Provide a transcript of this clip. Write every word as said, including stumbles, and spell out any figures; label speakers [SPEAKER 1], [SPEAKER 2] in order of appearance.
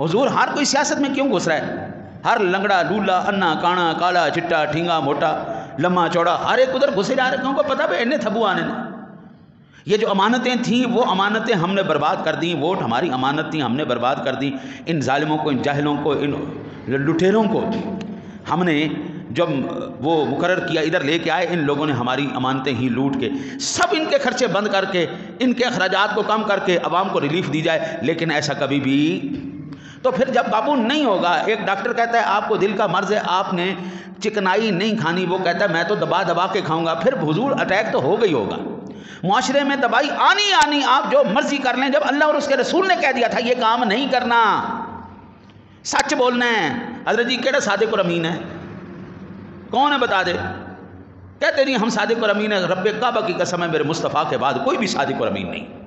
[SPEAKER 1] हुजूर हर कोई सियासत में क्यों घुस रहा है? हर लंगड़ा लूला अन्ना काना काला चिट्टा ठींगा मोटा लम्बा चौड़ा हर एक उधर घुसे जा रहे, क्योंकि पता भाई इन्हें थबू आने ने। ये जो अमानतें थीं वो अमानतें हमने बर्बाद कर दी, वोट हमारी अमानत थी हमने बर्बाद कर दी। इन जालिमों को, इन जाहिलों को, इन लुटेरों को हमने जब वो मुकर्रर किया, इधर लेके आए, इन लोगों ने हमारी अमानतें ही लूट के सब इनके खर्चे बंद करके, इनके अखराजात को कम करके अवाम को रिलीफ दी जाए। लेकिन ऐसा कभी भी तो फिर जब काबू नहीं होगा, एक डॉक्टर कहता है आपको दिल का मर्ज है, आपने चिकनाई नहीं खानी, वो कहता है मैं तो दबा दबा के खाऊंगा, फिर हुजूर अटैक तो हो गई होगा। मुआशरे में दवाई आनी आनी, आप जो मर्जी कर लें। जब अल्लाह और उसके रसूल ने कह दिया था ये काम नहीं करना, सच बोलना है। हजरत जी केड़ा सादिक और अमीन है? कौन है बता दे? कहते नहीं हम सादिक और अमीन है, रब्बे काबा की कसम है मेरे मुस्तफ़ा के बाद कोई भी सादिक और अमीन नहीं।